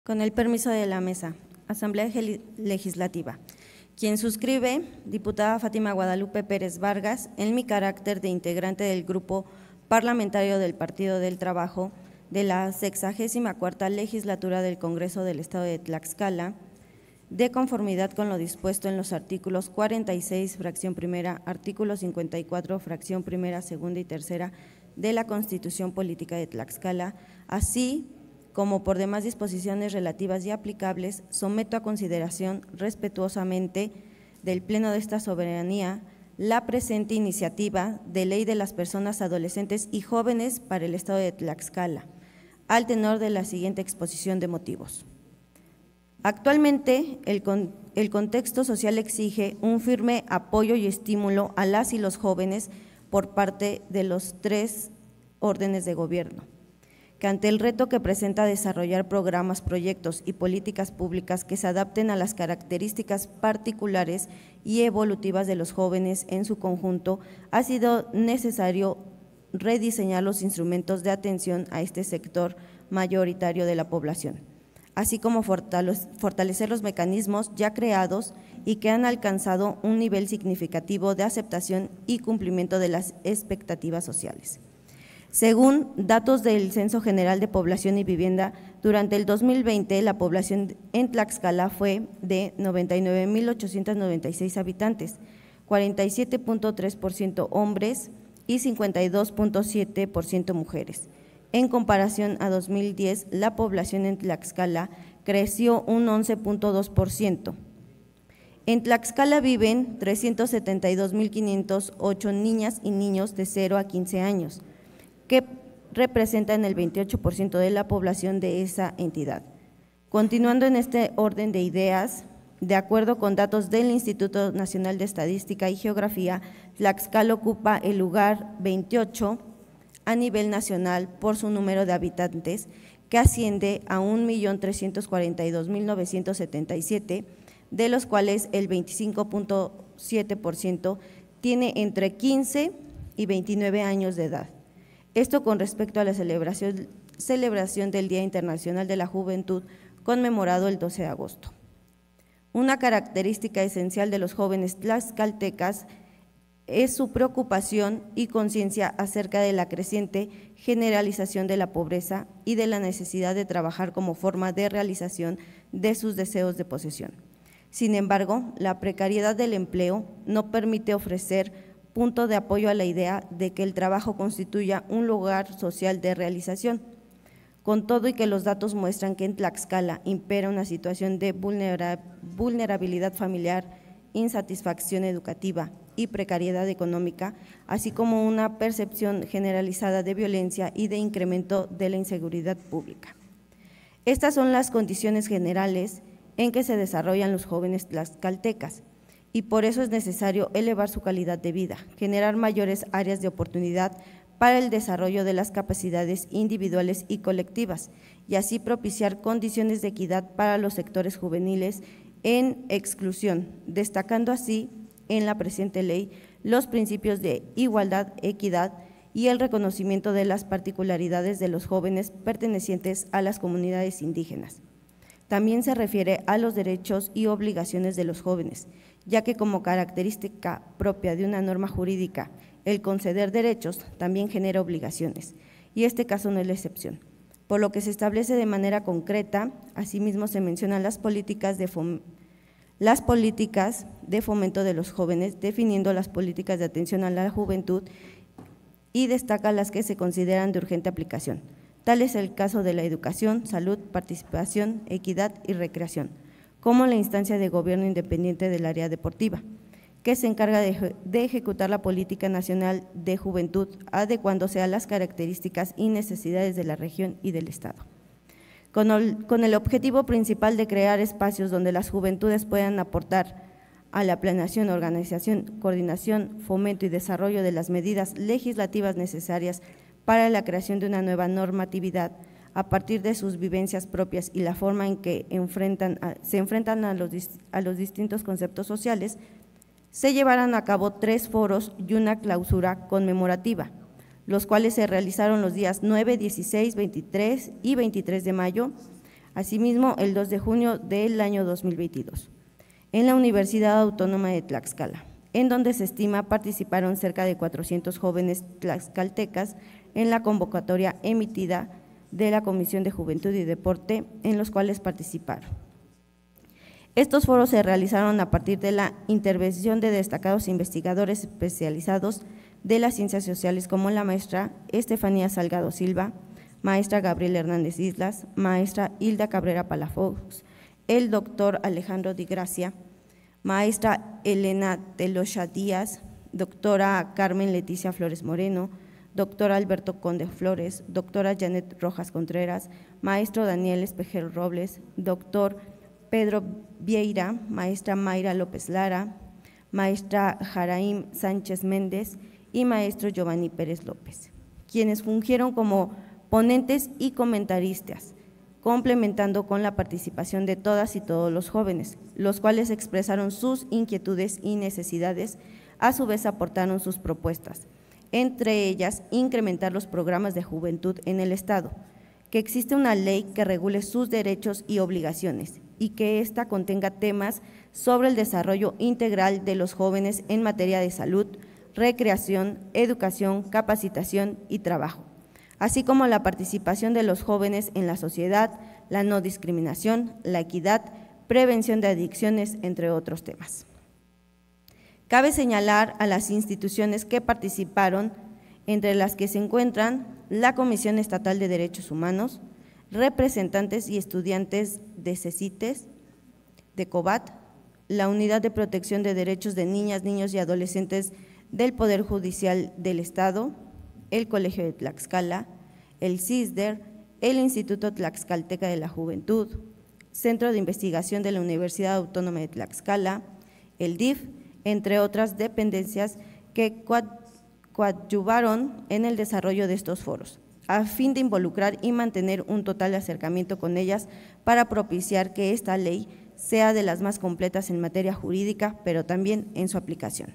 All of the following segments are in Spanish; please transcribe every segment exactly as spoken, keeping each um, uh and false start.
Con el permiso de la mesa, Asamblea Legislativa. Quien suscribe, diputada Fátima Guadalupe Pérez Vargas, en mi carácter de integrante del Grupo Parlamentario del Partido del Trabajo de la sexagésima cuarta Legislatura del Congreso del Estado de Tlaxcala, de conformidad con lo dispuesto en los artículos cuarenta y seis, fracción primera, artículo cincuenta y cuatro, fracción primera, segunda y tercera de la Constitución Política de Tlaxcala, así como por demás disposiciones relativas y aplicables, someto a consideración respetuosamente del Pleno de esta soberanía la presente iniciativa de Ley de las Personas Adolescentes y Jóvenes para el Estado de Tlaxcala, al tenor de la siguiente exposición de motivos. Actualmente, el, con, el contexto social exige un firme apoyo y estímulo a las y los jóvenes por parte de los tres órdenes de gobierno, que ante el reto que presenta desarrollar programas, proyectos y políticas públicas que se adapten a las características particulares y evolutivas de los jóvenes en su conjunto, ha sido necesario rediseñar los instrumentos de atención a este sector mayoritario de la población, así como fortalecer los mecanismos ya creados y que han alcanzado un nivel significativo de aceptación y cumplimiento de las expectativas sociales. Según datos del Censo General de Población y Vivienda, durante el dos mil veinte la población en Tlaxcala fue de noventa y nueve mil ochocientos noventa y seis habitantes, cuarenta y siete punto tres por ciento hombres y cincuenta y dos punto siete por ciento mujeres. En comparación a dos mil diez, la población en Tlaxcala creció un once punto dos por ciento. En Tlaxcala viven trescientos setenta y dos mil quinientos ocho niñas y niños de cero a quince años, que representan el veintiocho por ciento de la población de esa entidad. Continuando en este orden de ideas, de acuerdo con datos del Instituto Nacional de Estadística y Geografía, Tlaxcala ocupa el lugar veintiocho a nivel nacional por su número de habitantes, que asciende a un millón trescientos cuarenta y dos mil novecientos setenta y siete, de los cuales el veinticinco punto siete por ciento tiene entre quince y veintinueve años de edad. Esto con respecto a la celebración, celebración del Día Internacional de la Juventud, conmemorado el doce de agosto. Una característica esencial de los jóvenes tlaxcaltecas es su preocupación y conciencia acerca de la creciente generalización de la pobreza y de la necesidad de trabajar como forma de realización de sus deseos de posesión. Sin embargo, la precariedad del empleo no permite ofrecer punto de apoyo a la idea de que el trabajo constituya un lugar social de realización. Con todo y que los datos muestran que en Tlaxcala impera una situación de vulnerabilidad familiar, insatisfacción educativa y precariedad económica, así como una percepción generalizada de violencia y de incremento de la inseguridad pública. Estas son las condiciones generales en que se desarrollan los jóvenes tlaxcaltecas, y por eso es necesario elevar su calidad de vida, generar mayores áreas de oportunidad para el desarrollo de las capacidades individuales y colectivas, y así propiciar condiciones de equidad para los sectores juveniles en exclusión, destacando así en la presente ley los principios de igualdad, equidad y el reconocimiento de las particularidades de los jóvenes pertenecientes a las comunidades indígenas. También se refiere a los derechos y obligaciones de los jóvenes, ya que como característica propia de una norma jurídica, el conceder derechos también genera obligaciones, y este caso no es la excepción, por lo que se establece de manera concreta. Asimismo, se mencionan las políticas de fom- las políticas de fomento de los jóvenes, definiendo las políticas de atención a la juventud y destaca las que se consideran de urgente aplicación. Tal es el caso de la educación, salud, participación, equidad y recreación, como la instancia de gobierno independiente del área deportiva, que se encarga de, de ejecutar la política nacional de juventud, adecuándose a las características y necesidades de la región y del Estado. Con el, con el objetivo principal de crear espacios donde las juventudes puedan aportar a la planeación, organización, coordinación, fomento y desarrollo de las medidas legislativas necesarias para la creación de una nueva normatividad a partir de sus vivencias propias y la forma en que enfrentan a, se enfrentan a los, a los distintos conceptos sociales, se llevarán a cabo tres foros y una clausura conmemorativa, los cuales se realizaron los días nueve, dieciséis, veintitrés y veintitrés de mayo Asimismo, el dos de junio del año dos mil veintidós, en la Universidad Autónoma de Tlaxcala, en donde se estima participaron cerca de cuatrocientos jóvenes tlaxcaltecas en la convocatoria emitida de la Comisión de Juventud y Deporte, en los cuales participaron. Estos foros se realizaron a partir de la intervención de destacados investigadores especializados de las ciencias sociales, como la maestra Estefanía Salgado Silva, maestra Gabriela Hernández Islas, maestra Hilda Cabrera Palafox, el doctor Alejandro Di Gracia, maestra Elena Telosha Díaz, doctora Carmen Leticia Flores Moreno, doctor Alberto Conde Flores, doctora Janet Rojas Contreras, maestro Daniel Espejero Robles, doctor Pedro Vieira, maestra Mayra López Lara, maestra Jaraim Sánchez Méndez y maestro Giovanni Pérez López, quienes fungieron como ponentes y comentaristas, complementando con la participación de todas y todos los jóvenes, los cuales expresaron sus inquietudes y necesidades, a su vez aportaron sus propuestas, entre ellas incrementar los programas de juventud en el Estado, que existe una ley que regule sus derechos y obligaciones y que ésta contenga temas sobre el desarrollo integral de los jóvenes en materia de salud, recreación, educación, capacitación y trabajo, así como la participación de los jóvenes en la sociedad, la no discriminación, la equidad, prevención de adicciones, entre otros temas. Cabe señalar a las instituciones que participaron, entre las que se encuentran la Comisión Estatal de Derechos Humanos, representantes y estudiantes de CECITES, de COBAT, la Unidad de Protección de Derechos de Niñas, Niños y Adolescentes del Poder Judicial del Estado, el Colegio de Tlaxcala, el CISDER, el Instituto Tlaxcalteca de la Juventud, Centro de Investigación de la Universidad Autónoma de Tlaxcala, el D I F, entre otras dependencias que coadyuvaron en el desarrollo de estos foros, a fin de involucrar y mantener un total acercamiento con ellas para propiciar que esta ley sea de las más completas en materia jurídica, pero también en su aplicación,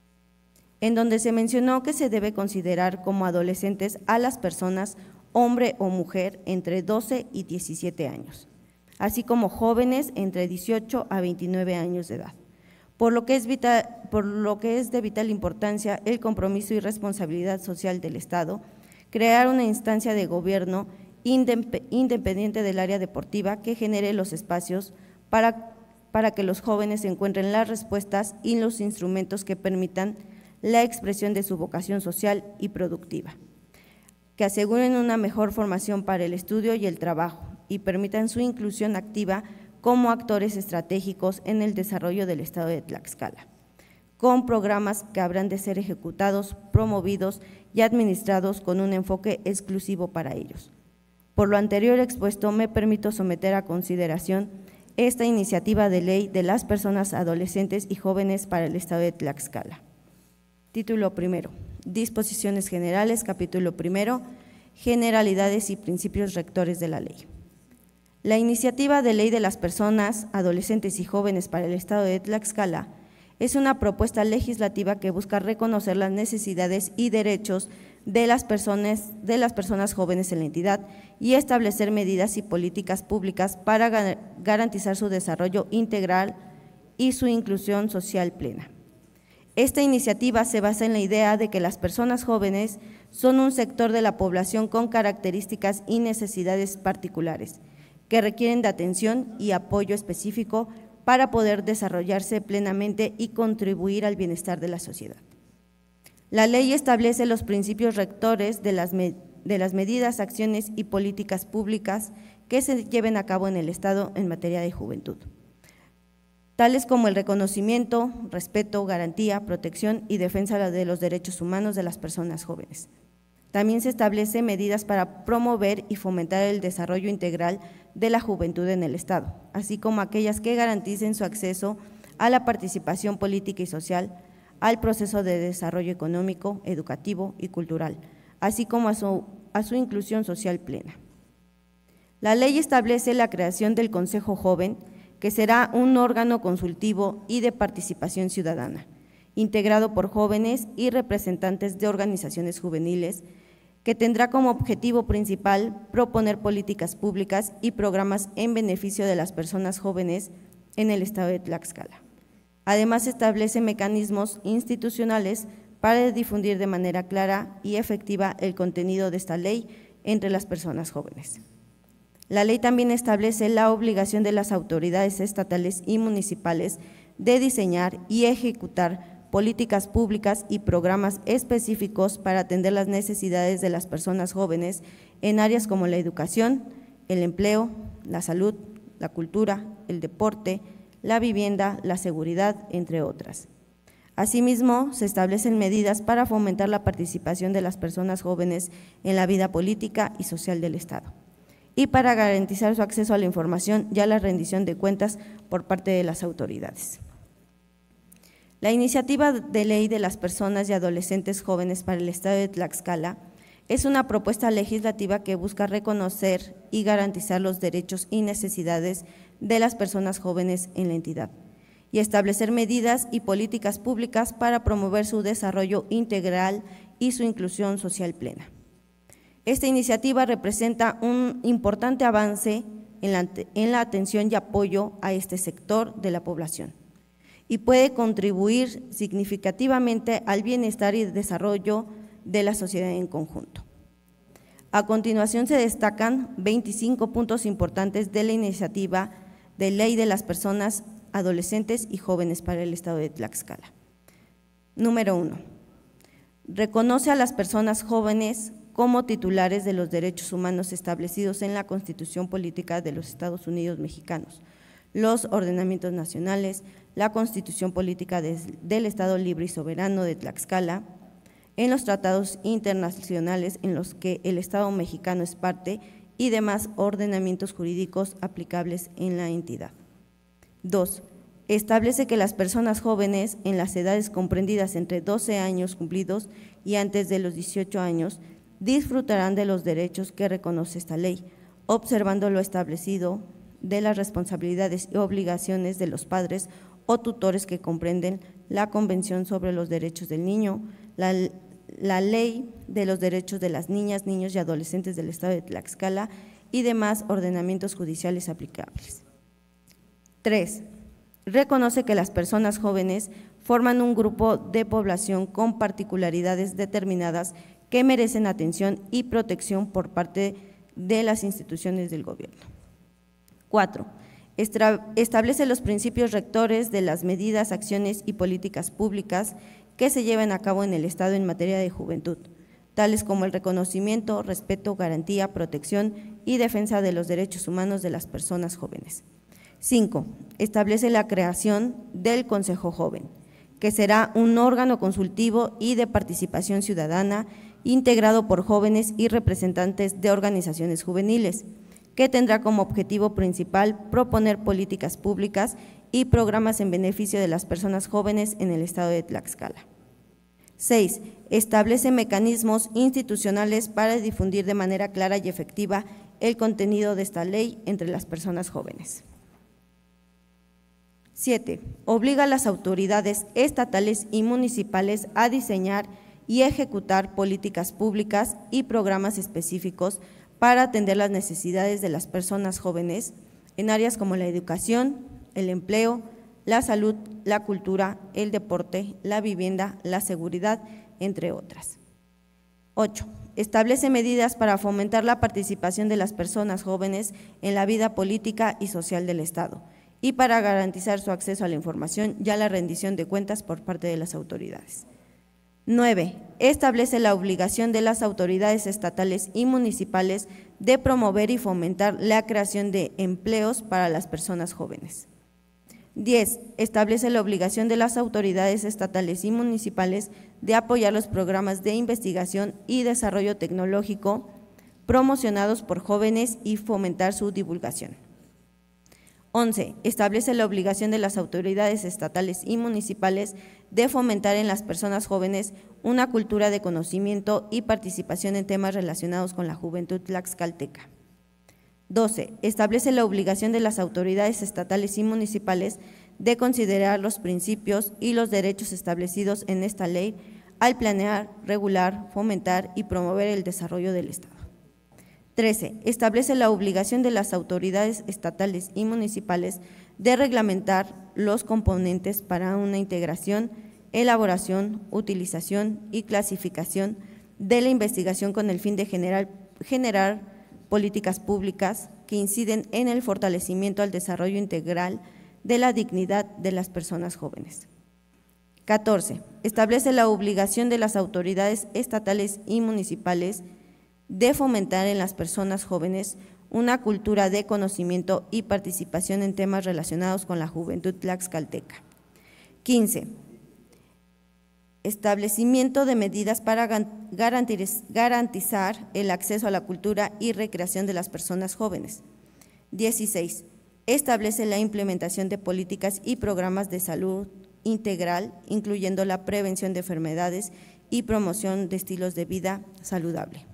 en donde se mencionó que se debe considerar como adolescentes a las personas, hombre o mujer, entre doce y diecisiete años, así como jóvenes entre dieciocho a veintinueve años de edad, por lo que es vital, por lo que es de vital importancia el compromiso y responsabilidad social del Estado, crear una instancia de gobierno independiente del área deportiva que genere los espacios para, para que los jóvenes encuentren las respuestas y los instrumentos que permitan la expresión de su vocación social y productiva, que aseguren una mejor formación para el estudio y el trabajo y permitan su inclusión activa como actores estratégicos en el desarrollo del Estado de Tlaxcala, con programas que habrán de ser ejecutados, promovidos y administrados con un enfoque exclusivo para ellos. Por lo anterior expuesto, me permito someter a consideración esta iniciativa de ley de las personas adolescentes y jóvenes para el Estado de Tlaxcala. Título primero, Disposiciones Generales, capítulo primero, Generalidades y principios rectores de la ley. La iniciativa de ley de las personas, adolescentes y jóvenes para el Estado de Tlaxcala es una propuesta legislativa que busca reconocer las necesidades y derechos de las personas, de las personas jóvenes en la entidad y establecer medidas y políticas públicas para garantizar su desarrollo integral y su inclusión social plena. Esta iniciativa se basa en la idea de que las personas jóvenes son un sector de la población con características y necesidades particulares, que requieren de atención y apoyo específico para poder desarrollarse plenamente y contribuir al bienestar de la sociedad. La ley establece los principios rectores de las, de las medidas, acciones y políticas públicas que se lleven a cabo en el Estado en materia de juventud, tales como el reconocimiento, respeto, garantía, protección y defensa de los derechos humanos de las personas jóvenes. También se establecen medidas para promover y fomentar el desarrollo integral de la juventud en el Estado, así como aquellas que garanticen su acceso a la participación política y social, al proceso de desarrollo económico, educativo y cultural, así como a su, a su inclusión social plena. La ley establece la creación del Consejo Joven, que será un órgano consultivo y de participación ciudadana, integrado por jóvenes y representantes de organizaciones juveniles, que tendrá como objetivo principal proponer políticas públicas y programas en beneficio de las personas jóvenes en el estado de Tlaxcala. Además, establece mecanismos institucionales para difundir de manera clara y efectiva el contenido de esta ley entre las personas jóvenes. La ley también establece la obligación de las autoridades estatales y municipales de diseñar y ejecutar políticas públicas y programas específicos para atender las necesidades de las personas jóvenes en áreas como la educación, el empleo, la salud, la cultura, el deporte, la vivienda, la seguridad, entre otras. Asimismo, se establecen medidas para fomentar la participación de las personas jóvenes en la vida política y social del Estado y para garantizar su acceso a la información y a la rendición de cuentas por parte de las autoridades. La iniciativa de ley de las personas y adolescentes jóvenes para el Estado de Tlaxcala es una propuesta legislativa que busca reconocer y garantizar los derechos y necesidades de las personas jóvenes en la entidad y establecer medidas y políticas públicas para promover su desarrollo integral y su inclusión social plena. Esta iniciativa representa un importante avance en la, en la atención y apoyo a este sector de la población y puede contribuir significativamente al bienestar y desarrollo de la sociedad en conjunto. A continuación se destacan veinticinco puntos importantes de la iniciativa de ley de las personas, adolescentes y jóvenes para el Estado de Tlaxcala. Número uno, reconoce a las personas jóvenes como titulares de los derechos humanos establecidos en la Constitución Política de los Estados Unidos Mexicanos, los ordenamientos nacionales, la Constitución Política de, del Estado Libre y Soberano de Tlaxcala, en los tratados internacionales en los que el Estado mexicano es parte y demás ordenamientos jurídicos aplicables en la entidad. Dos, establece que las personas jóvenes en las edades comprendidas entre doce años cumplidos y antes de los dieciocho años disfrutarán de los derechos que reconoce esta ley, observando lo establecido de las responsabilidades y obligaciones de los padres o tutores que comprenden la Convención sobre los Derechos del Niño, la, la Ley de los Derechos de las Niñas, Niños y Adolescentes del Estado de Tlaxcala y demás ordenamientos judiciales aplicables. Tres, reconoce que las personas jóvenes forman un grupo de población con particularidades determinadas que merecen atención y protección por parte de las instituciones del gobierno. Cuatro, establece los principios rectores de las medidas, acciones y políticas públicas que se lleven a cabo en el Estado en materia de juventud, tales como el reconocimiento, respeto, garantía, protección y defensa de los derechos humanos de las personas jóvenes. Cinco, establece la creación del Consejo Joven, que será un órgano consultivo y de participación ciudadana integrado por jóvenes y representantes de organizaciones juveniles, que tendrá como objetivo principal proponer políticas públicas y programas en beneficio de las personas jóvenes en el Estado de Tlaxcala. Seis, establece mecanismos institucionales para difundir de manera clara y efectiva el contenido de esta ley entre las personas jóvenes. Siete, obliga a las autoridades estatales y municipales a diseñar y ejecutar políticas públicas y programas específicos para atender las necesidades de las personas jóvenes en áreas como la educación, el empleo, la salud, la cultura, el deporte, la vivienda, la seguridad, entre otras. Ocho, establece medidas para fomentar la participación de las personas jóvenes en la vida política y social del Estado y para garantizar su acceso a la información y a la rendición de cuentas por parte de las autoridades. Nueve, establece la obligación de las autoridades estatales y municipales de promover y fomentar la creación de empleos para las personas jóvenes. Diez, establece la obligación de las autoridades estatales y municipales de apoyar los programas de investigación y desarrollo tecnológico promocionados por jóvenes y fomentar su divulgación. Once, establece la obligación de las autoridades estatales y municipales de fomentar en las personas jóvenes una cultura de conocimiento y participación en temas relacionados con la juventud tlaxcalteca. Doce, establece la obligación de las autoridades estatales y municipales de considerar los principios y los derechos establecidos en esta ley al planear, regular, fomentar y promover el desarrollo del Estado. trece. Establece la obligación de las autoridades estatales y municipales de reglamentar los componentes para una integración, elaboración, utilización y clasificación de la investigación con el fin de generar, generar políticas públicas que inciden en el fortalecimiento al desarrollo integral de la dignidad de las personas jóvenes. catorce. Establece la obligación de las autoridades estatales y municipales de fomentar en las personas jóvenes una cultura de conocimiento y participación en temas relacionados con la juventud tlaxcalteca. quince. Establecimiento de medidas para garantizar el acceso a la cultura y recreación de las personas jóvenes. dieciséis. Establece la implementación de políticas y programas de salud integral, incluyendo la prevención de enfermedades y promoción de estilos de vida saludable.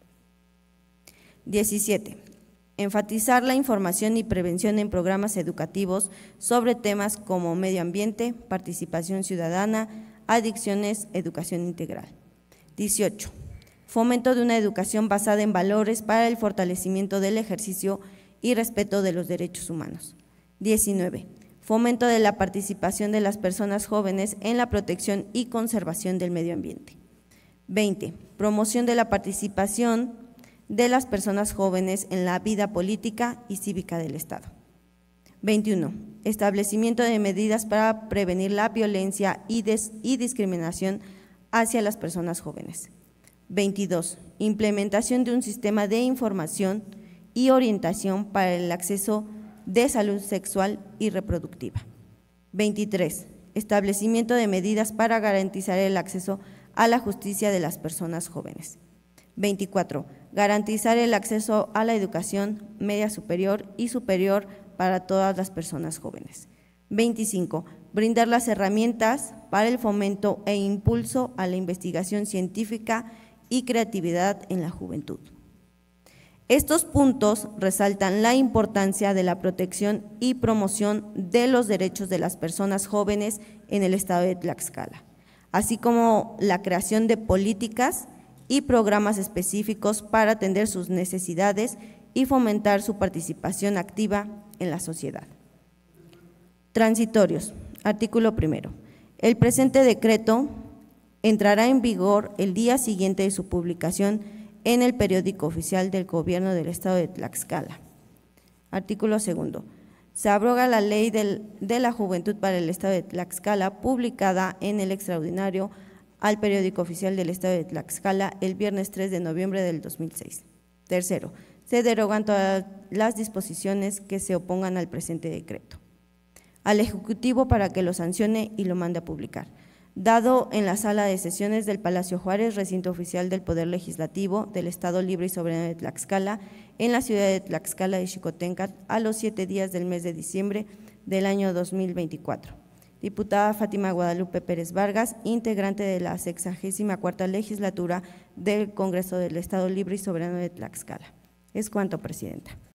diecisiete. Enfatizar la información y prevención en programas educativos sobre temas como medio ambiente, participación ciudadana, adicciones, educación integral. dieciocho. Fomento de una educación basada en valores para el fortalecimiento del ejercicio y respeto de los derechos humanos. diecinueve. Fomento de la participación de las personas jóvenes en la protección y conservación del medio ambiente. veinte. Promoción de la participación de las personas jóvenes en la vida política y cívica del Estado. veintiuno. Establecimiento de medidas para prevenir la violencia y, des, y discriminación hacia las personas jóvenes. veintidós. Implementación de un sistema de información y orientación para el acceso de salud sexual y reproductiva. veintitrés. Establecimiento de medidas para garantizar el acceso a la justicia de las personas jóvenes. veinticuatro. Garantizar el acceso a la educación media superior y superior para todas las personas jóvenes. veinticinco. Brindar las herramientas para el fomento e impulso a la investigación científica y creatividad en la juventud. Estos puntos resaltan la importancia de la protección y promoción de los derechos de las personas jóvenes en el Estado de Tlaxcala, así como la creación de políticas y programas específicos para atender sus necesidades y fomentar su participación activa en la sociedad. Transitorios. Artículo primero. El presente decreto entrará en vigor el día siguiente de su publicación en el periódico oficial del Gobierno del Estado de Tlaxcala. Artículo segundo. Se abroga la Ley del, de la Juventud para el Estado de Tlaxcala, publicada en el extraordinario al periódico oficial del Estado de Tlaxcala el viernes tres de noviembre del dos mil seis. Tercero, se derogan todas las disposiciones que se opongan al presente decreto. Al Ejecutivo para que lo sancione y lo mande a publicar. Dado en la sala de sesiones del Palacio Juárez, recinto oficial del Poder Legislativo del Estado Libre y Soberano de Tlaxcala, en la ciudad de Tlaxcala de Xicoténcatl, a los siete días del mes de diciembre del año dos mil veinticuatro. Diputada Fátima Guadalupe Pérez Vargas, integrante de la sexagésima cuarta legislatura del Congreso del Estado Libre y Soberano de Tlaxcala. Es cuanto, presidenta.